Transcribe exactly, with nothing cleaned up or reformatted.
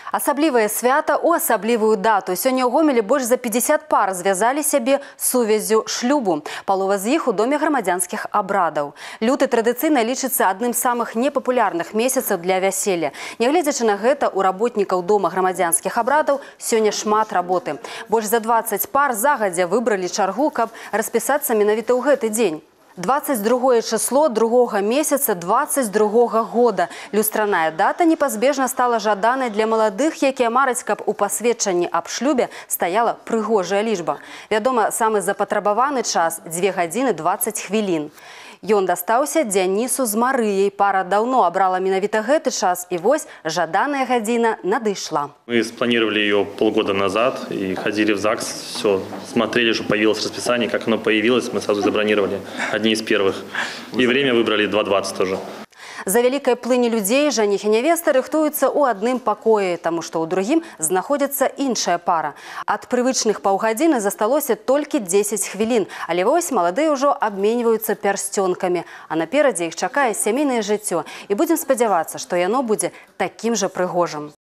Асаблівае свята ў асаблівую дату. Сёння ў Гомелі больш за пятьдесят пар звязалі сябе сувяззю шлюбу. Палова з іх у доме грамадзянскіх абрадаў. Люты традыцыйна лічыцца адным з самых непапулярных месяцаў для вяселля. Нягледзячы на гэта, у работнікаў дома грамадзянскіх абрадаў сёння шмат работы. Больш за дваццаць пар загадзя выбралі чаргу, каб распісацца менавіта ў гэты дзень. двадцать другое число другога месяца двадцать другога года. Люстраная дата непазбежна стала жаданай для маладых, якія мараць, каб у пасведчанні аб шлюбе стаяла прыгожая лічба. Вядома, самы запатрабаваны час – дзве гадзіны дваццаць хвілін. Ён дастаўся Дзянісу з Марыяй. Пара даўно абрала менавіта гэты час, і вось жаданая гадзіна надышла. Мы спланировали ее полгода назад и ходили в ЗАГС, все, смотрели, что появилось расписание. Как оно появилось, мы сразу забронировали, одни из первых. И время выбрали два двадцать тоже. За вялікай плыні людзей жаніх і нявеста рыхтуюцца ў адным пакоі, таму што ў другім знаходзіцца іншая пара. Ад прывычных паўгадзіны засталося толькі дзесяць хвілін, але вось маладыя ўжо абменьваюцца пярсцёнкамі, а наперадзе іх чакае сямейнае жыццё. І будзем спадзявацца, што яно будзе такім жа прыгожым.